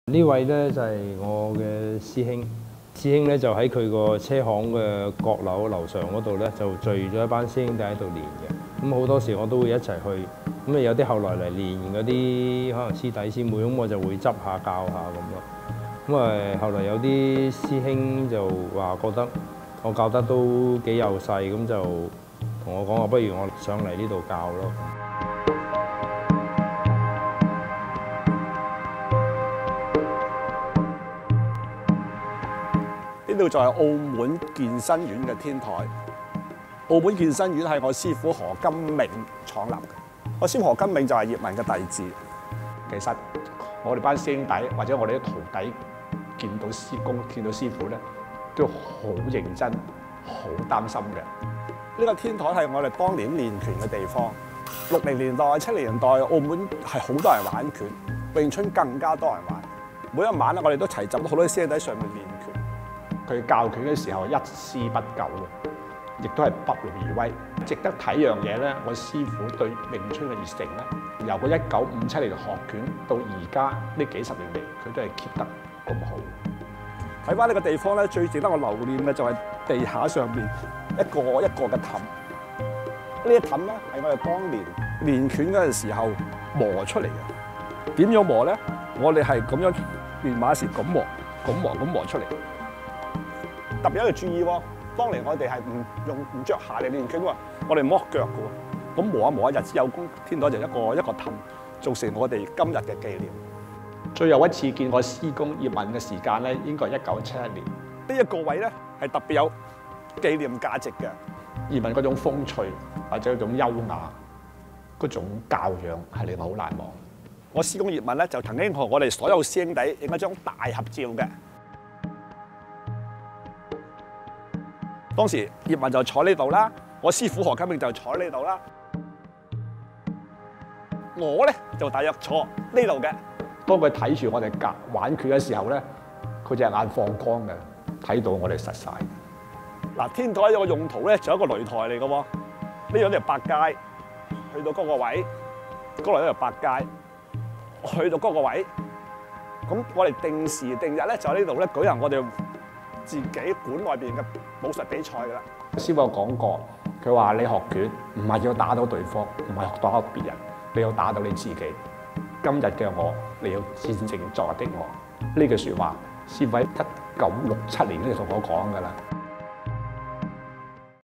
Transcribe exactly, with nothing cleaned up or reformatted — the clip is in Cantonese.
呢位咧就係我嘅師兄，師兄咧就喺佢個車行嘅閣樓樓上嗰度咧，就聚咗一班師兄弟喺度練嘅。咁好多時我都會一齊去，咁啊有啲後來嚟練嗰啲可能師弟師妹，咁我就會執下教下咁咯。咁啊後來有啲師兄就話覺得我教得都幾幼細，咁就同我講話，不如我上嚟呢度教咯。 呢度就係澳門健身院嘅天台。澳門健身院係我師傅何金明創立嘅。我師傅何金明就係葉問嘅弟子。其實我哋班師兄弟或者我哋啲徒弟見到師公、見到師傅咧，都好認真、好擔心嘅。呢個天台係我哋當年練拳嘅地方。六零年代、七零年代，澳門係好多人玩拳，詠春更加多人玩。每一晚咧，我哋都齊集咗好多師兄弟上面練拳。佢教拳嘅時候一絲不苟嘅，亦都係不勞而威。值得睇樣嘢咧，我師傅對詠春嘅熱誠咧，由佢一九五七年學拳到而家呢幾十年嚟，佢都係 keep 得咁好。睇翻呢個地方咧，最值得我留念嘅就係地下上面一個一個嘅氹。呢啲氹咧係我哋當年練拳嗰陣時候磨出嚟嘅。點樣磨咧？我哋係咁樣練馬時咁磨、咁磨、咁磨出嚟。特別一個注意喎，當年我哋係唔用唔著鞋嚟練拳喎，我哋剝腳嘅喎。咁磨一磨一日之有功，天台就一個一個氹，造成我哋今日嘅紀念。最後一次見我師公葉問嘅時間咧，應該係一九七一年。呢一個位咧係特別有紀念價值嘅。葉問嗰種風趣或者嗰種優雅、嗰種教養係令我好難忘。我師公葉問咧就曾經同我哋所有師兄弟影一張大合照嘅。當時葉問就坐呢度啦，我師傅何金明就坐呢度啦，我咧就大約坐呢度嘅。當佢睇住我哋夾玩拳嘅時候咧，佢隻眼放光嘅，睇到我哋實晒。嗱，天台有個用途咧，就有一個擂台嚟嘅喎。呢樣就八階，去到嗰個位，嗰度咧就八階，去到嗰個位。咁我哋定時定日咧就喺呢度咧舉行我哋自己館內邊嘅武術比賽㗎啦。師傅有講過，佢話你學拳唔係要打到對方，唔係打到別人，你要打到你自己。今日嘅我，你要戰勝昨日的我。呢句説話，師傅喺一九六七年咧就同我講㗎啦。